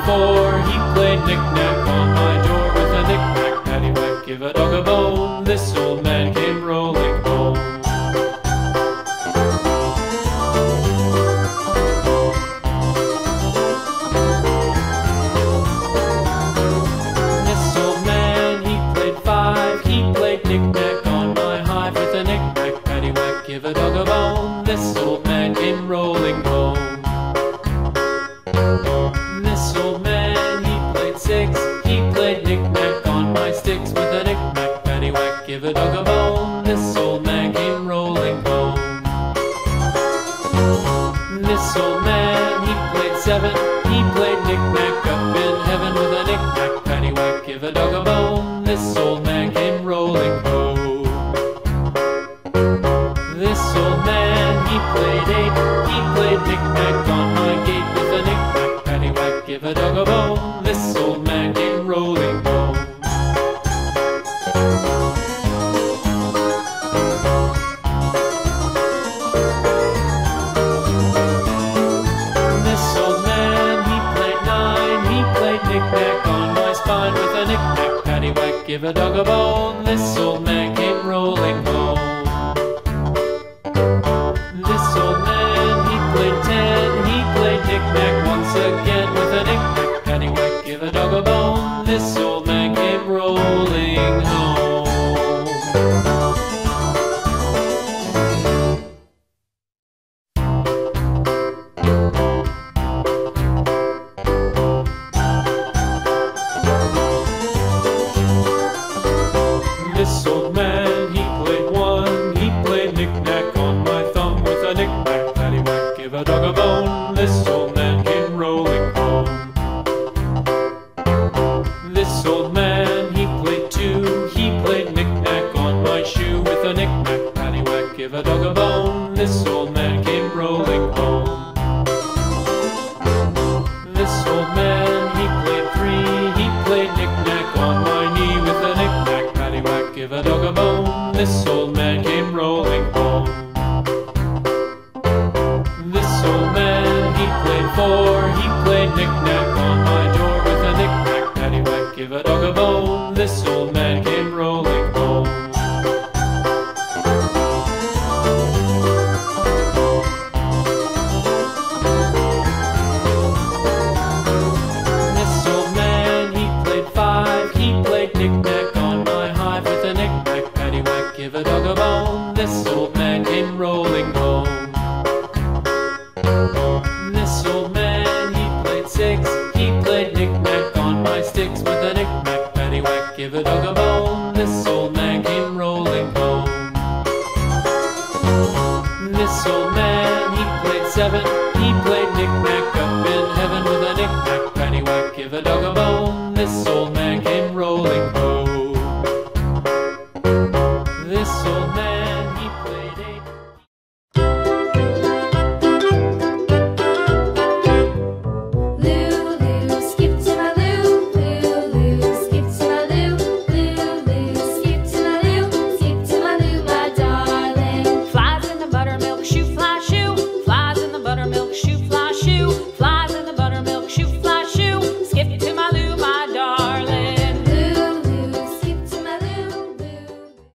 4. He played knick-knack on my door with a knick-knack, paddywhack, give a dog a bone. This old man came rolling home. This old man, he played 5. He played knick-knack on my hive with a knick-knack, paddywhack, give a dog a bone. This old man came rolling home. This old man, he played 6. He played knick-knack on my sticks with a knick-knack, paddywhack, give a dog a bone. This old man came rolling home. This old man, he played 7. He played knick-knack up in heaven with a knick-knack, paddywhack, give a dog a bone. This old man came rolling home. This old man, he played 8. He played knick-knack on my gate with a knick-knack, paddywhack, give a dog a bone. This old man came rolling home. This old man, he played 9. He played knick-knack on my spine with a knick-knack, paddywhack, give a dog a bone. This old man came rolling home. This old man, he played 10. He played knick-knack once again with a knick-knack, paddywhack, give a dog a bone. This old man came rolling home. This old man, he played 1. He played knick-knack on my thumb with a knick-knack, paddywhack, give a dog a bone. This old man came rolling home. This old man, he played 2. He played knick-knack on my shoe with a knick-knack, paddywhack, give a dog a bone. This old man came rolling home. This old man, he played 3. He played knick-knack on my knee with a knick-knack, paddywhack, give a dog a bone. This old man came rolling home. This old man, he played 4. He played knick-knack on my door with a knick-knack, paddywhack, give a dog a bone. This old man came